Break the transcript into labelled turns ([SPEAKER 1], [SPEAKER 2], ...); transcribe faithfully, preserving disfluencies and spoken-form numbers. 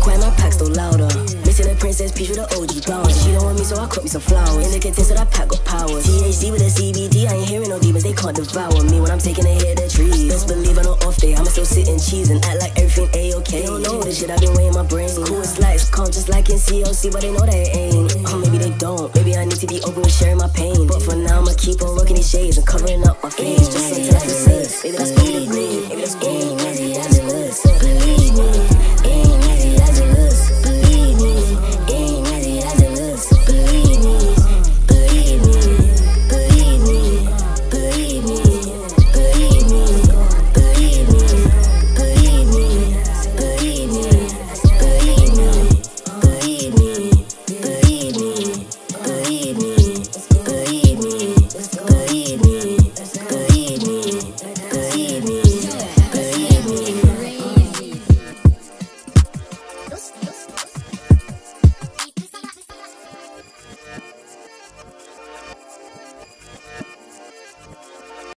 [SPEAKER 1] quiet, my pack still louder. Missing a princess peach with an O G blouse. She don't want me, so I cut me some flowers. In the content, so that pack got powers. T H C with a C B D, I ain't hearing no demons, they can't devour me when I'm taking a hit of the trees. Best believe on an off day, I'ma still sit and cheese and act like everything A-okay. They don't know the shit I've been weighing my brain. Cool as lights, calm just like in C O C, but they know that it ain't. Oh, maybe they don't, maybe I need to be open with sharing my pain. But for now, I'ma keep on rocking these shades and covering up my face. Just until I feel safe, maybe that's me to blame, maybe that's all.